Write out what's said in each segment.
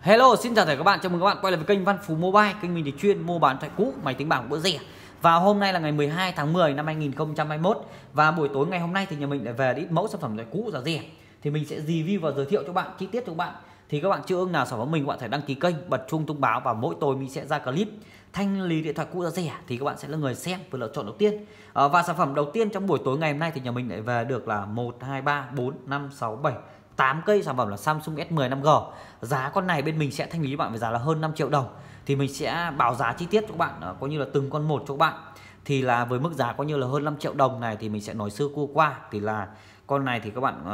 Hello, xin chào tất cả các bạn, chào mừng các bạn quay lại với kênh Văn Phú Mobile. Kênh mình thì chuyên mua bán thoại cũ, máy tính bảng của rẻ. Và hôm nay là ngày 12 tháng 10 năm 2021. Và buổi tối ngày hôm nay thì nhà mình lại về ít mẫu sản phẩm thoại cũ giá rẻ. Thì mình sẽ review và giới thiệu cho bạn chi tiết cho các bạn. Thì các bạn chưa ưng nào sản phẩm mình, các bạn phải đăng ký kênh, bật chuông thông báo, và mỗi tối mình sẽ ra clip thanh lý điện thoại cũ giá rẻ thì các bạn sẽ là người xem và lựa chọn đầu tiên. Và sản phẩm đầu tiên trong buổi tối ngày hôm nay thì nhà mình lại về được là 1 2 3 4 5 6 7 8 cây sản phẩm là Samsung S10 5G. Giá con này bên mình sẽ thanh lý cho bạn với giá là hơn 5 triệu đồng. Thì mình sẽ báo giá chi tiết cho các bạn, có như là từng con một cho các bạn. Thì là với mức giá có như là hơn 5 triệu đồng này thì mình sẽ nói sơ qua. Thì là con này thì các bạn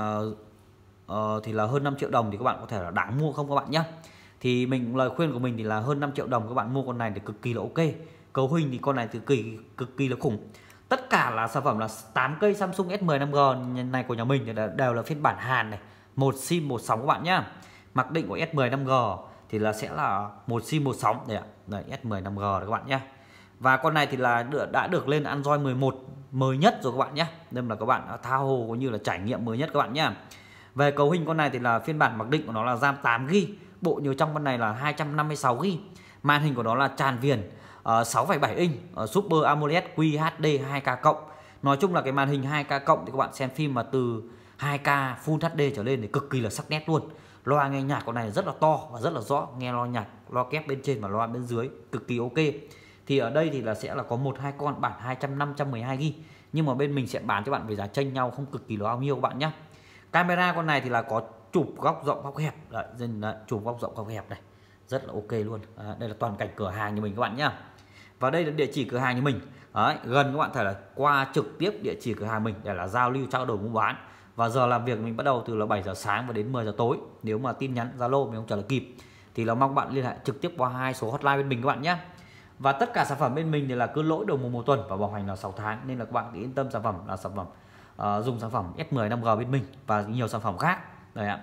thì là hơn 5 triệu đồng thì các bạn có thể là đáng mua không các bạn nhé. Thì lời khuyên của mình thì là hơn 5 triệu đồng các bạn mua con này thì cực kỳ là ok. Cấu hình thì con này thì cực kỳ là khủng. Tất cả là sản phẩm là 8 cây Samsung S10 5G này của nhà mình thì đều là phiên bản Hàn này, một sim một sóng các bạn nhá. Mặc định của S10 5G thì là sẽ là một sim một sóng đây ạ. Đây, S10 5G đấy các bạn nhé. Và con này thì là đã được lên Android 11 mới nhất rồi các bạn nhé. Nên là các bạn tha hồ cũng như là trải nghiệm mới nhất các bạn nhé. Về cấu hình con này thì là phiên bản mặc định của nó là RAM 8GB, bộ nhớ trong con này là 256GB. Màn hình của nó là tràn viền 6,7 inch Super AMOLED QHD 2K+. Nói chung là cái màn hình 2K+ thì các bạn xem phim mà từ 2K Full HD trở lên thì cực kỳ là sắc nét luôn. Loa nghe nhạc con này rất là to và rất là rõ, nghe loa nhạc, loa kép bên trên và loa bên dưới cực kỳ ok. Thì ở đây thì là sẽ là có một hai con bản 512GB, nhưng mà bên mình sẽ bán cho bạn với giá chênh nhau không cực kỳ là bao nhiêu các bạn nhé. Camera con này thì là có chụp góc rộng góc hẹp, chụp góc rộng góc hẹp này rất là ok luôn. Đây là toàn cảnh cửa hàng như mình các bạn nhá. Và đây là địa chỉ cửa hàng như mình. Đấy, gần các bạn thể là qua trực tiếp địa chỉ cửa hàng mình để là giao lưu trao đổi mua bán. Và giờ làm việc mình bắt đầu từ là 7 giờ sáng và đến 10 giờ tối. Nếu mà tin nhắn Zalo mình không trả lời kịp thì là mong bạn liên hệ trực tiếp qua hai số hotline bên mình các bạn nhé. Và tất cả sản phẩm bên mình thì là cứ lỗi đầu mùa một tuần và bảo hành là 6 tháng, nên là các bạn yên tâm sản phẩm là sản phẩm dùng sản phẩm S10 5G bên mình và nhiều sản phẩm khác. Đấy ạ.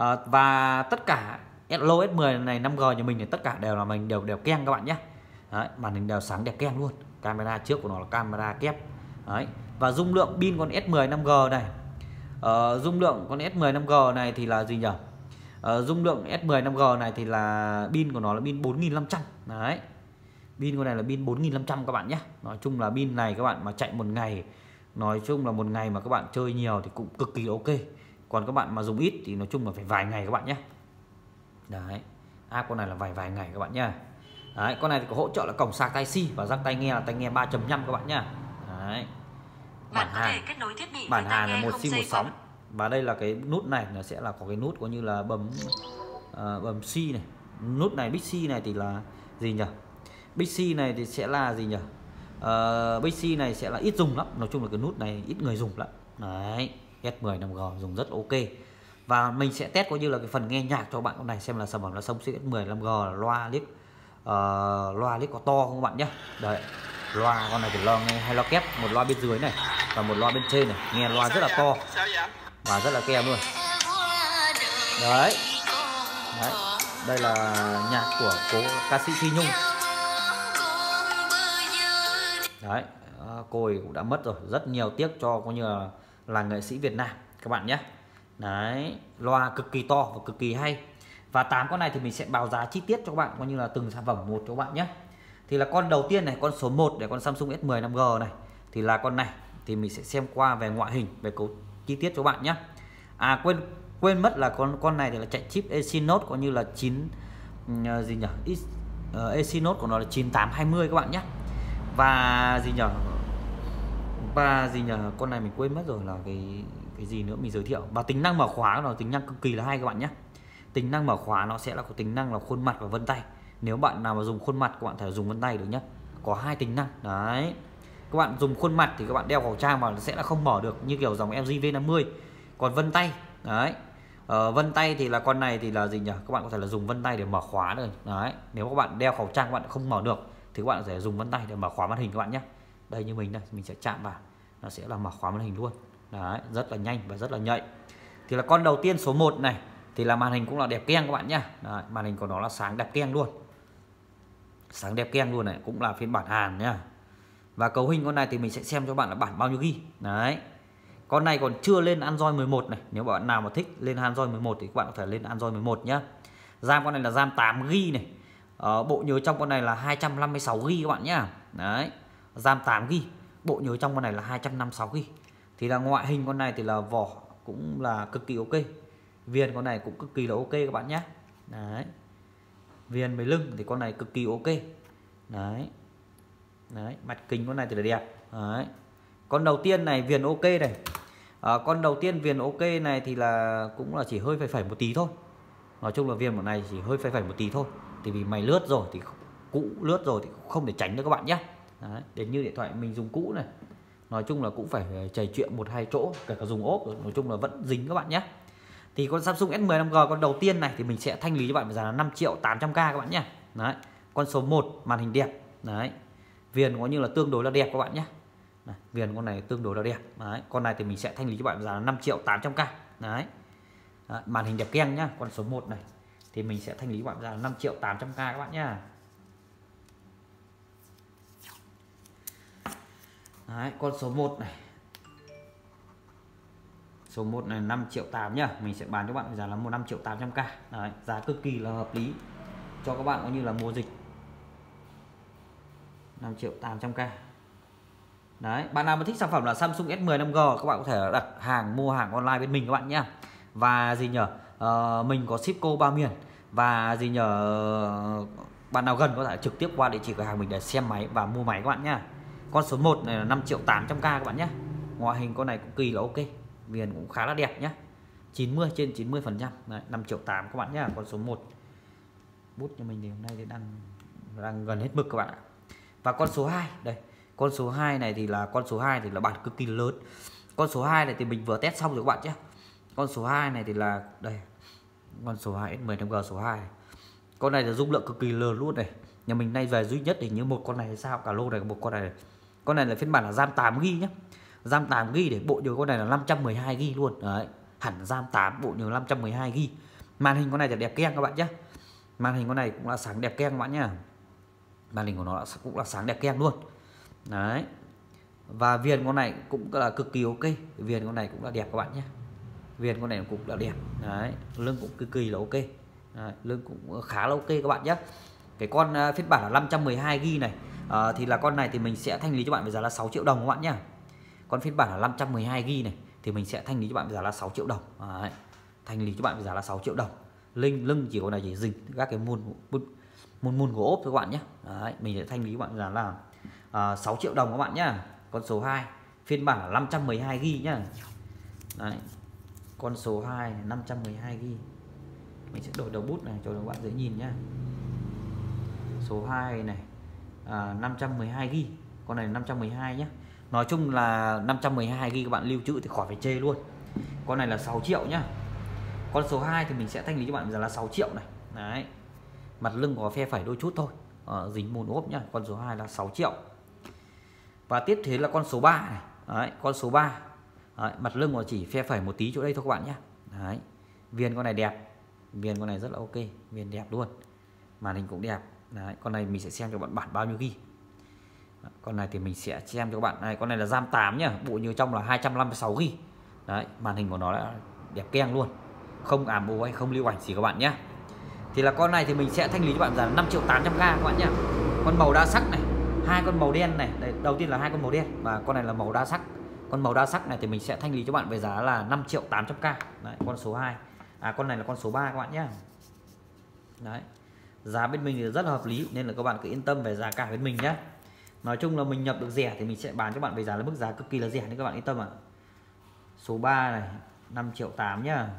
Và tất cả lô S10 này 5G nhà mình thì tất cả đều là mình đều keng các bạn nhé. Đấy, màn hình đều sáng đẹp keng luôn. Camera trước của nó là camera kép. Đấy. Và dung lượng pin con S10 5G này, dung lượng con S10 5G này thì là gì nhỉ? Dung lượng S10 5G này thì là pin của nó là pin 4500. Đấy. Pin con này là pin 4500 các bạn nhé. Nói chung là pin này các bạn mà chạy một ngày, nói chung là một ngày mà các bạn chơi nhiều thì cũng cực kỳ ok. Còn các bạn mà dùng ít thì nói chung là phải vài ngày các bạn nhé. Đấy. Con này là vài ngày các bạn nhé. Đấy, con này thì có hỗ trợ là cổng sạc Type-C và rắc tai nghe là tai nghe 3.5 các bạn nhé. Đấy. Bản Hàn, bản Hàn là một sim một sóng. Và đây là cái nút này nó sẽ là có cái nút có như là bấm C này. Nút này Big C này thì là gì nhỉ? Big C này thì sẽ là gì nhỉ? Big C này sẽ là ít dùng lắm. Nói chung là cái nút này ít người dùng lắm. Đấy, S10 5G dùng rất ok. Và mình sẽ test coi như là cái phần nghe nhạc cho bạn con này xem là sản phẩm là Samsung S10 5G là loa liếc có to không các bạn nhé. Đấy, loa con này thì loa nghe hai loa kép, một loa bên dưới này và một loa bên trên này, nghe loa rất là to và rất là kèm luôn. Đấy. Đấy, đây là nhạc của cố ca sĩ Phi Nhung. Đấy, cô ấy cũng đã mất rồi, rất nhiều tiếc cho coi như là nghệ sĩ Việt Nam các bạn nhé. Đấy, loa cực kỳ to và cực kỳ hay. Và 8 con này thì mình sẽ báo giá chi tiết cho các bạn coi như là từng sản phẩm một cho các bạn nhé. Thì là con đầu tiên này, con số 1 để con Samsung S10 5G này thì là con này, thì mình sẽ xem qua về ngoại hình, về cấu chi tiết cho các bạn nhé. Quên mất là con này thì là chạy chip Exynos có như là 9 gì nhỉ? Exynos của nó là 9820 các bạn nhé. Và gì nhỉ? Con này mình quên mất rồi là cái gì nữa mình giới thiệu. Và tính năng mở khóa của nó tính năng cực kỳ là hay các bạn nhé. Tính năng mở khóa nó sẽ là có tính năng là khuôn mặt và vân tay. Nếu bạn nào mà dùng khuôn mặt các bạn thể dùng vân tay được nhé. Có hai tính năng. Đấy. Các bạn dùng khuôn mặt thì các bạn đeo khẩu trang vào sẽ là không mở được như kiểu dòng LG V50. Còn vân tay, đấy. Vân tay thì là con này thì là gì nhỉ? Các bạn có thể là dùng vân tay để mở khóa được. Đấy. Nếu các bạn đeo khẩu trang các bạn không mở được thì các bạn sẽ dùng vân tay để mở khóa màn hình các bạn nhé. Đây như mình đây, mình sẽ chạm vào, nó sẽ là mở khóa màn hình luôn. Đấy, rất là nhanh và rất là nhạy. Thì là con đầu tiên số 1 này thì là màn hình cũng là đẹp keng các bạn nhé. Đấy, màn hình của nó là sáng đẹp keng luôn. Sáng đẹp keng luôn này, cũng là phiên bản Hàn nhá. Và cấu hình con này thì mình sẽ xem cho bạn là bản bao nhiêu ghi. Đấy. Con này còn chưa lên Android 11 này. Nếu bạn nào mà thích lên Android 11 thì các bạn có thể lên Android 11 nhá. RAM con này là RAM 8 GB này. Bộ nhớ trong con này là 256 GB các bạn nhá. Đấy, RAM 8 GB, bộ nhớ trong con này là 256 GB. Thì là ngoại hình con này thì là vỏ cũng là cực kỳ ok, viền con này cũng cực kỳ là ok các bạn nhé. Đấy, viền với lưng thì con này cực kỳ ok. Đấy, mặt kính con này thì là đẹp. Đấy, con đầu tiên này viền ok này. Con đầu tiên viền ok này thì là cũng là chỉ hơi phẩy một tí thôi. Nói chung là viền của này chỉ hơi phẩy một tí thôi. Thì vì mày lướt rồi thì cũ, lướt rồi thì không thể tránh được các bạn nhé. Đấy, đến như điện thoại mình dùng cũ này, nói chung là cũng phải trầy chuyện một hai chỗ, kể cả dùng ốp, nói chung là vẫn dính các bạn nhé. Thì con Samsung S10 5G con đầu tiên này thì mình sẽ thanh lý cho bạn với giá là 5.800.000 các bạn nhé. Đấy, con số 1 màn hình đẹp. Đấy, viền có như là tương đối là đẹp các bạn nhé. Này, viền con này tương đối là đẹp. Đấy, con này thì mình sẽ thanh lý cho bạn với giá là 5.800.000. Đấy. Đấy, màn hình đẹp keng nhá. Con số 1 này thì mình sẽ thanh lý cho bạn với giá là 5.800.000 các bạn nhé. Đấy, con số 1 này. Số 1 này 5.800.000 nhá. Mình sẽ bán cho bạn giá là 5.800.000. Đấy, giá cực kỳ là hợp lý cho các bạn có như là mua dịch. 5.800.000. Đấy, bạn nào mà thích sản phẩm là Samsung S10 5G các bạn có thể đặt hàng, mua hàng online bên mình các bạn nhá. Và gì nhờ, mình có ship cô 3 miền. Và gì nhờ, bạn nào gần có thể trực tiếp qua địa chỉ cửa hàng mình để xem máy và mua máy các bạn nhá. Con số 1 này là 5.800.000 các bạn nhé. Ngoại hình con này cũng kỳ là ok, viền cũng khá là đẹp nhé, 90 trên 90%. Đấy, 5.800.000 các bạn nhé. Con số 1 bút cho mình thì hôm nay thì đang gần hết mực các bạn ạ. Và con số 2 đây, con số 2 này thì là con số 2 thì là bản cực kỳ lớn. Con số 2 này thì mình vừa test xong rồi các bạn nhé. Con số 2 này thì là đây, con số 2 S10 5G số 2 này. Con này là dung lượng cực kỳ lớn luôn này. Nhà mình nay về duy nhất thì như một con này hay sao, cả lô này một con này. Con này là phiên bản là RAM 8 GB nhé. RAM 8 GB để bộ nhớ con này là 512 GB luôn. Đấy, hẳn RAM 8 bộ nhớ 512 GB. Màn hình con này thì đẹp keng các bạn nhé. Màn hình con này cũng là sáng đẹp keng các bạn nhé. Màn hình của nó cũng là sáng đẹp keng luôn. Đấy. Và viền con này cũng là cực kỳ ok. Viền con này cũng là đẹp các bạn nhé. Viền con này cũng là đẹp. Đấy, lưng cũng cực kỳ là ok. Đấy, lưng cũng khá là ok các bạn nhé. Cái con phiên bản là 512 GB này thì là con này thì mình sẽ thanh lý cho bạn với giá là 6 triệu đồng các bạn nhé. Con phiên bản là 512 GB này thì mình sẽ thanh lý cho bạn với giá là 6 triệu đồng. Đấy, thanh lý cho bạn với giá là 6 triệu đồng. Lưng chỉ con này chỉ dừng các cái môn của ốp các bạn nhé. Đấy, mình sẽ thanh lý cho bạn với giá là 6 triệu đồng các bạn nhé. Con số 2 phiên bản là 512 GB nhá. Đấy, con số 2 512 GB. Mình sẽ đổi đầu bút này cho các bạn dễ nhìn nhá. Số 2 này 512 GB. Con này 512 nhé. Nói chung là 512 GB các bạn lưu trữ thì khỏi phải chê luôn. Con này là 6 triệu nhá. Con số 2 thì mình sẽ thanh lý cho bạn là 6 triệu này. Đấy, mặt lưng có phe phẩy đôi chút thôi, dính mùn ốp nhá. Con số 2 là 6 triệu. Và tiếp thế là con số 3 này. Đấy, con số 3. Đấy, mặt lưng có chỉ phe phẩy một tí chỗ đây thôi các bạn nhé. Đấy, viền con này đẹp, viền con này rất là ok, viền đẹp luôn, màn hình cũng đẹp. Đấy, con này mình sẽ xem cho bạn bản bao nhiêu ghi. Con này thì mình sẽ xem cho các bạn này. Con này là RAM 8 nhá, bộ nhớ trong là 256 GB. Đấy, màn hình của nó là đẹp keng luôn, không ảm ố hay không lưu ảnh gì các bạn nhé. Thì là con này thì mình sẽ thanh lý cho bạn giá 5.800.000 các bạn nhé. Con màu đa sắc này, hai con màu đen này. Đây, đầu tiên là hai con màu đen và con này là màu đa sắc. Con màu đa sắc này thì mình sẽ thanh lý cho bạn với giá là 5.800.000. Đấy, con số 2. Con này là con số 3 các bạn nhé. Đấy, giá bên mình thì rất là hợp lý nên là các bạn cứ yên tâm về giá cả bên mình nhé. Nói chung là mình nhập được rẻ thì mình sẽ bán cho bạn với giá là mức giá cực kỳ là rẻ nên các bạn yên tâm ạ. Số 3 này 5.800.000 nhá.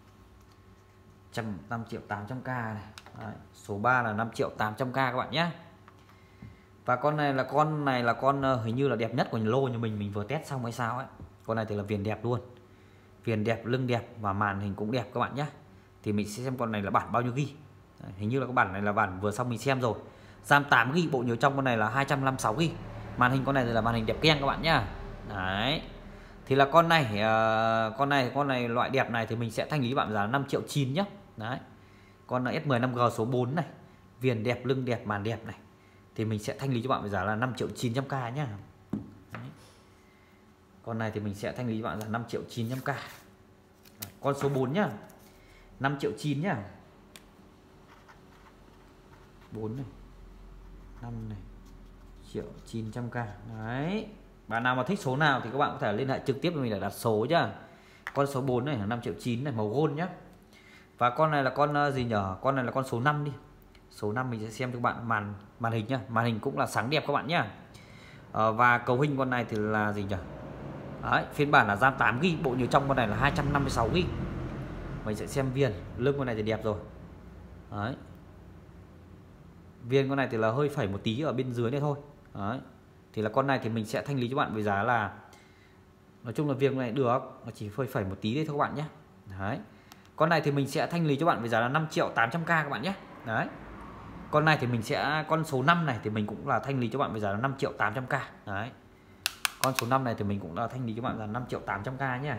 5.800.000 này. Đấy, số 3 là 5.800.000 các bạn nhé. Và con này là con hình như là đẹp nhất của lô nhà mình vừa test xong hay sao ấy. Con này thì là viền đẹp luôn, viền đẹp, lưng đẹp và màn hình cũng đẹp các bạn nhé. Thì mình sẽ xem con này là bản bao nhiêu ghi. Hình như là cái bản này là bản vừa xong mình xem rồi. RAM 8 GB, bộ nhớ trong con này là 256 GB. Màn hình con này thì là màn hình đẹp keng các bạn nhá. Đấy, thì là con này loại đẹp này thì mình sẽ thanh lý bạn giá 5.900.000 nhé. Đấy, con S10 5G số 4 này, viền đẹp, lưng đẹp, màn đẹp này thì mình sẽ thanh lý cho bạn với giá là 5.900.000 nhá. Đấy, con này thì mình sẽ thanh lý cho bạn giá 5.900.000. Con số 4 nhá, 5.900.000 nhá. 4 này, 5 này, 1.900.000. Đấy. Bạn nào mà thích số nào thì các bạn có thể liên hệ trực tiếp với mình để đặt số nhá. Con số 4 này là 5.900.000 này, màu gold nhá. Và con này là con gì nhở? Con này là con số 5 đi. Số 5 mình sẽ xem cho các bạn màn hình nhá. Màn hình cũng là sáng đẹp các bạn nhá. Và cấu hình con này thì là gì nhỉ? Đấy, phiên bản là RAM 8GB, bộ nhớ trong con này là 256GB. Mình sẽ xem viền, lưng con này thì đẹp rồi. Đấy. Viền con này thì là hơi phẩy một tí ở bên dưới này thôi. Đấy. Thì là con này thì mình sẽ thanh lý cho bạn với giá là, nói chung là viền này được, nó chỉ phơi phẩy một tí đấy thôi các bạn nhé. Đấy. Con này thì mình sẽ thanh lý cho bạn với giá là 5.800.000 các bạn nhé. Đấy. Con này thì mình sẽ, con số 5 này thì mình cũng là thanh lý cho bạn với giá là 5.800.000. Đấy. Con số 5 này thì mình cũng là thanh lý cho bạn là 5.800.000 nhé.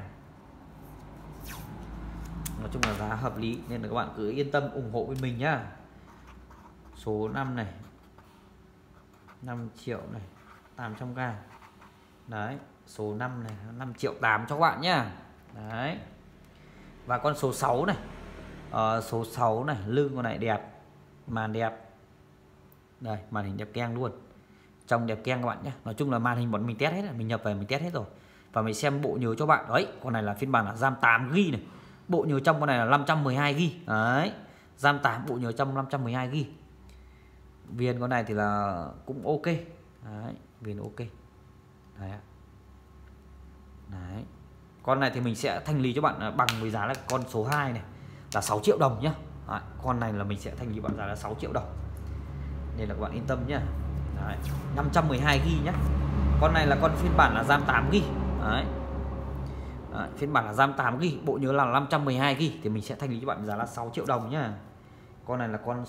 Nói chung là giá hợp lý nên là các bạn cứ yên tâm ủng hộ với mình nhá. Số 5 này 5 triệu này 800.000. Đấy. Số 5 này 5.800.000 cho các bạn nhá. Đấy. Và con số 6 này, số 6 này, lưng con này đẹp, màn đẹp. Đây, màn hình đẹp keng luôn, trong đẹp keng các bạn nhé. Nói chung là màn hình bọn mình test hết, mình nhập về mình test hết rồi. Và mình xem bộ nhớ cho bạn. Đấy, con này là phiên bản là RAM 8GB này, bộ nhớ trong con này là 512GB. Đấy, RAM 8, bộ nhớ trong 512GB. Viền con này thì là cũng ok. Đấy, viền ok. Đấy. Đấy. Con này thì mình sẽ thanh lý cho bạn bằng với giá là con số 2 này là 6 triệu đồng nhá. Đấy, con này là mình sẽ thanh lý bạn giá là 6 triệu đồng. Nên là các bạn yên tâm nhá. Đấy, 512GB nhá. Con này là con phiên bản là RAM 8GB. Đấy. Đấy, phiên bản là RAM 8GB, bộ nhớ là 512GB thì mình sẽ thanh lý cho bạn giá là 6 triệu đồng nhá. Con này là con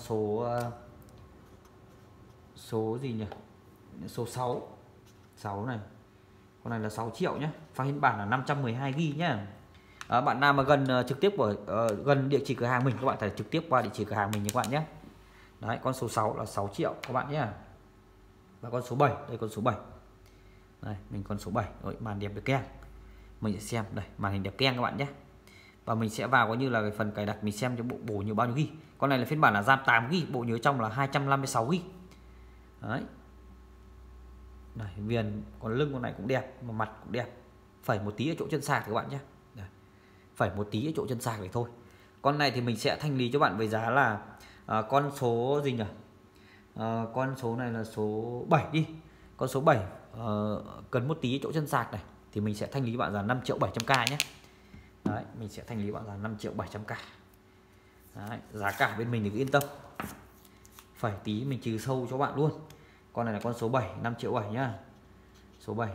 số gì nhỉ? Số 6. 6 này. Con này là 6 triệu nhé. Phiên bản là 512GB nhá. Bạn nào mà gần trực tiếp gần địa chỉ cửa hàng mình, các bạn phải trực tiếp qua địa chỉ cửa hàng mình các bạn nhé. Đấy, con số 6 là 6 triệu các bạn nhé. Và con số 7, đây con số 7. Đây, mình con số 7. Rồi, màn đẹp keng. Mình sẽ xem đây, màn hình đẹp keng các bạn nhé. Và mình sẽ vào coi như là cái phần cài đặt, mình xem cho bộ nhớ bao nhiêu GB. Con này là phiên bản là RAM 8GB, bộ nhớ trong là 256GB. Đấy. Đây, viền, còn lưng con này cũng đẹp, mà mặt cũng đẹp. Phẩy một tí ở chỗ chân sạc thì các bạn nhé. Đây. Phẩy một tí ở chỗ chân sạc này thôi. Con này thì mình sẽ thanh lý cho bạn với giá là con số gì nhỉ? Con số này là số 7 đi. Con số 7 cần một tí ở chỗ chân sạc này thì mình sẽ thanh lý bạn là 5.700.000 nhé. Đấy, mình sẽ thanh lý bạn là 5.700.000. Đấy, giá cả bên mình thì cứ yên tâm. Phẩy tí mình trừ sâu cho bạn luôn. Con này là con số 7, 5.700.000 nhá. Số 7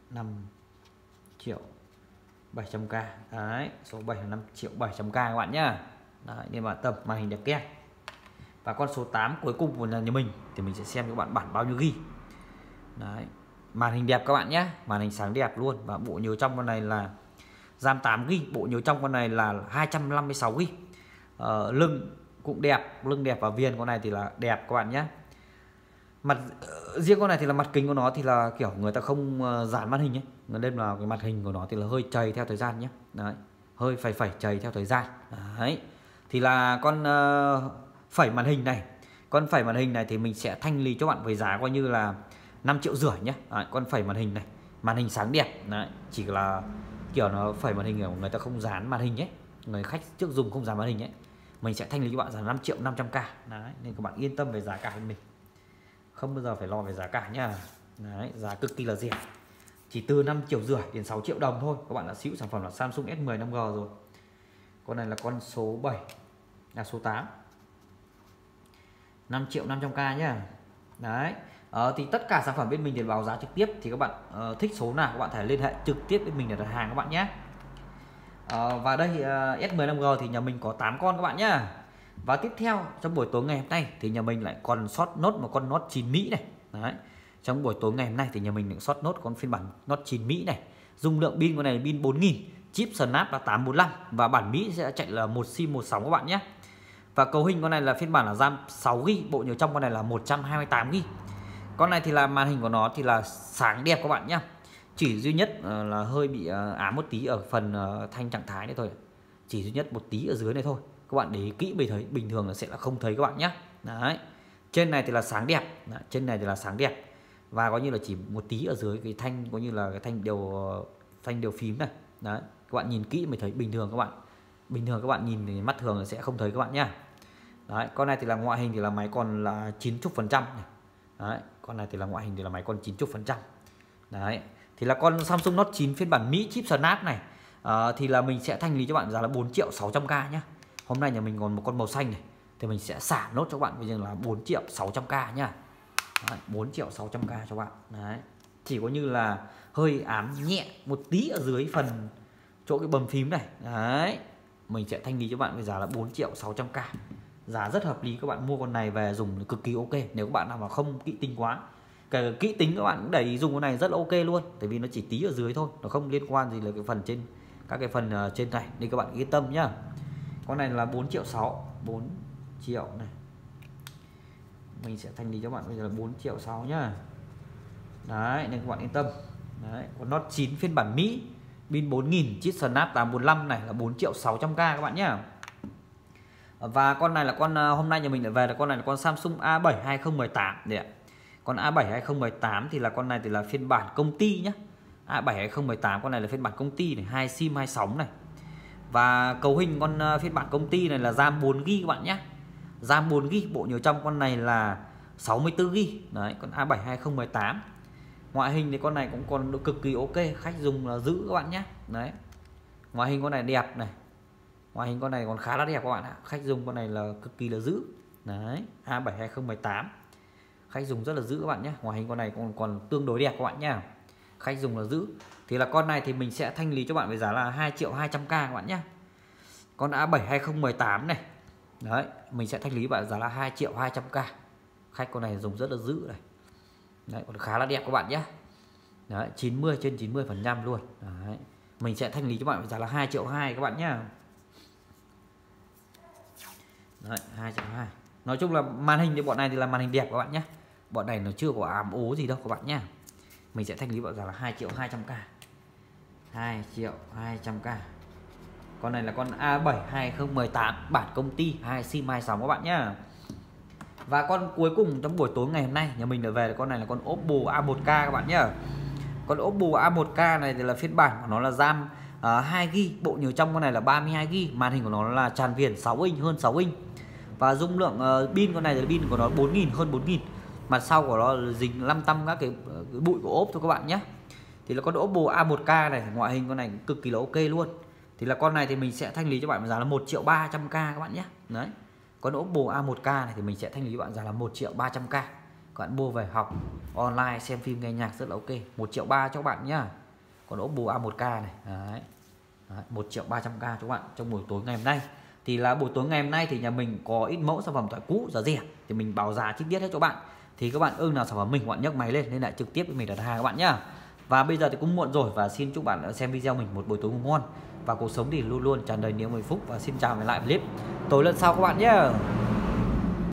5.700.000. Đấy, số 7 là 5.700.000 các bạn nhá. Đấy, nên bạn tâm, màn hình đẹp keng. Và con số 8 cuối cùng của nhà mình thì mình sẽ xem cho các bạn bản bao nhiêu ghi. Đấy, màn hình đẹp các bạn nhé, màn hình sáng đẹp luôn. Và bộ nhớ trong con này là RAM 8GB, bộ nhớ trong con này là 256GB. Lưng cũng đẹp, lưng đẹp và viền con này thì là đẹp các bạn nhé. Mặt riêng con này thì là mặt kính của nó thì là kiểu người ta không dán màn hình ấy, nên là cái mặt hình của nó thì là hơi chày theo thời gian nhé. Đấy, hơi phẩy chày theo thời gian. Đấy, thì là con phẩy màn hình này, con phẩy màn hình này thì mình sẽ thanh lý cho bạn với giá coi như là 5,5 triệu nhé. Đấy, con phẩy màn hình này, màn hình sáng đẹp. Đấy, chỉ là kiểu nó phẩy màn hình của người ta không dán màn hình ấy, người khách trước dùng không dán màn hình ấy, mình sẽ thanh lý cho bạn giá 5.500.000. Đấy, nên các bạn yên tâm về giá cả của mình, không bao giờ phải lo về giá cả nhá. Đấy, giá cực kỳ là rẻ, chỉ từ 5,5 triệu đến 6 triệu đồng thôi. Các bạn đã sở hữu sản phẩm là Samsung S10 5G rồi. Con này là con số 7, là số 8, 5.500.000 nhá. Đấy, thì tất cả sản phẩm bên mình thì báo giá trực tiếp, thì các bạn thích số nào các bạn thể liên hệ trực tiếp với mình để đặt hàng các bạn nhé. Và đây S10 5G thì nhà mình có 8 con các bạn nhá. Và tiếp theo trong buổi tối ngày hôm nay thì nhà mình lại còn sót nốt một con Note 9 Mỹ này. Đấy, trong buổi tối ngày hôm nay thì nhà mình lại sót nốt con phiên bản Note 9 Mỹ này. Dung lượng pin con này là pin 4000, chip Snap là 845 và bản Mỹ sẽ chạy là một sim một sóng các bạn nhé. Và cấu hình con này là phiên bản là RAM 6GB, bộ nhớ trong con này là 128GB. Con này thì là màn hình của nó thì là sáng đẹp các bạn nhé. Chỉ duy nhất là hơi bị ám một tí ở phần thanh trạng thái này thôi. Chỉ duy nhất một tí ở dưới này thôi. Các bạn để ý kỹ, thấy bình thường là sẽ là không thấy các bạn nhé. Đấy, Trên này thì là sáng đẹp. Đấy, trên này thì là sáng đẹp. Và có như là chỉ một tí ở dưới cái thanh, có như là cái thanh điều phím này. Đấy, các bạn nhìn kỹ mới thấy bình thường các bạn. Bình thường các bạn nhìn thì mắt thường sẽ không thấy các bạn nhá. Đấy, con này thì là ngoại hình thì là máy còn là 90% này. Đấy, con này thì là ngoại hình thì là máy còn 90%. Đấy, thì là con Samsung Note 9 phiên bản Mỹ chip Snap này. Thì là mình sẽ thanh lý cho bạn giá là 4.600.000 nhá. Hôm nay nhà mình còn một con màu xanh này thì mình sẽ xả nốt cho bạn bây giờ là 4.600.000 nhá. Đấy, 4.600.000 cho bạn. Đấy, chỉ có như là hơi ám nhẹ một tí ở dưới phần chỗ cái bấm phím này. Đấy, mình sẽ thanh lý cho bạn với giá là 4.600.000. Giá rất hợp lý, các bạn mua con này về dùng cực kỳ ok. Nếu các bạn nào mà không kỹ tính quá, cái kỹ tính các bạn cũng đẩy dùng con này rất là ok luôn, tại vì nó chỉ tí ở dưới thôi, nó không liên quan gì là cái phần trên, các cái phần trên này, nên các bạn yên tâm nhá. Con này là 4.600.000, 4 triệu này mình sẽ thanh lý cho bạn bây giờ là 4.600.000 nhá. Đấy, nên các bạn yên tâm. Đấy, con Note 9 phiên bản Mỹ pin 4000 chip Snap 845 này là 4.600.000 các bạn nhá. Và con này là con hôm nay nhà mình lại về là con này là con Samsung A7 2018 đấy ạ. Con A7 2018 thì là con này thì là phiên bản công ty nhá. A7 2018 con này là phiên bản công ty này, 2 sim 2 sóng này. Và cấu hình con phiên bản công ty này là RAM 4GB các bạn nhé. RAM 4GB, bộ nhớ trong con này là 64GB. Đấy, con A7 2018. Ngoại hình thì con này cũng còn cực kỳ ok, khách dùng là giữ các bạn nhé. Đấy, ngoại hình con này đẹp này, ngoại hình con này còn khá là đẹp các bạn ạ. Khách dùng con này là cực kỳ là giữ. Đấy, A7 2018 khách dùng rất là giữ các bạn nhé. Ngoại hình con này còn tương đối đẹp các bạn nhé, khách dùng là giữ. Thì là con này thì mình sẽ thanh lý cho bạn với giá là 2.200.000 các bạn nhé. Con A7 2018 này, đấy, mình sẽ thanh lý bạn giá là 2.200.000. Khách con này dùng rất là giữ này. Đấy, còn khá là đẹp các bạn nhé. Đấy, 90 trên 90% luôn. Đấy, mình sẽ thanh lý cho bạn với giá là 2.200.000 các bạn nhé. Đấy, 2.200.000. Nói chung là màn hình thì bọn này thì là màn hình đẹp các bạn nhé. Bọn này nó chưa có ám ố gì đâu các bạn nhé. Mình sẽ thanh lý bạn giá là 2.200.000. 2.200.000. Con này là con A7 2018 bản công ty, 2 sim 2 sóng các bạn nhé. Và con cuối cùng trong buổi tối ngày hôm nay nhà mình đã về là con này là con Oppo A1K các bạn nhé. Con Oppo A1K này thì là phiên bản của nó là RAM 2GB, bộ nhớ trong con này là 32GB, màn hình của nó là tràn viền 6 inch, hơn 6 inch. Và dung lượng pin con này là pin của nó 4000, hơn 4000. Mặt sau của nó là dính 5 tăm các cái bụi của ốp thôi các bạn nhé. Thì là con Oppo A1K này, ngoại hình con này cực kỳ là ok luôn. Thì là con này thì mình sẽ thanh lý cho bạn giá là 1.300.000 các bạn nhé. Đấy, con Oppo A1K này thì mình sẽ thanh lý cho bạn giá là 1.300.000. Các bạn mua về học online, xem phim, nghe nhạc rất là ok. 1.300.000 cho các bạn nhá. Con Oppo A1K này. Đấy. Đấy, 1.300.000 cho các bạn trong buổi tối ngày hôm nay. Thì là buổi tối ngày hôm nay thì nhà mình có ít mẫu sản phẩm thoại cũ giá rẻ thì mình báo giá chi tiết hết cho bạn. Thì các bạn ưng nào sản phẩm mình, các bạn nhấc máy lên liên lại trực tiếp với mình đặt hàng các bạn nhá. Và bây giờ thì cũng muộn rồi, và xin chúc bạn xem video mình một buổi tối ngủ ngon và cuộc sống thì luôn luôn tràn đầy niềm hạnh phúc. Và xin chào và hẹn lại clip tối lần sau các bạn nhé.